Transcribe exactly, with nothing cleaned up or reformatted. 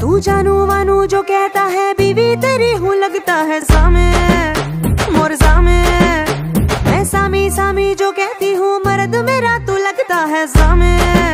तू जानू वानू जो कहता है बीवी तेरी हूँ लगता है सामे मोर सामे। मैं सामी सामी जो कहती हूँ मर्द मेरा तू लगता है सामे।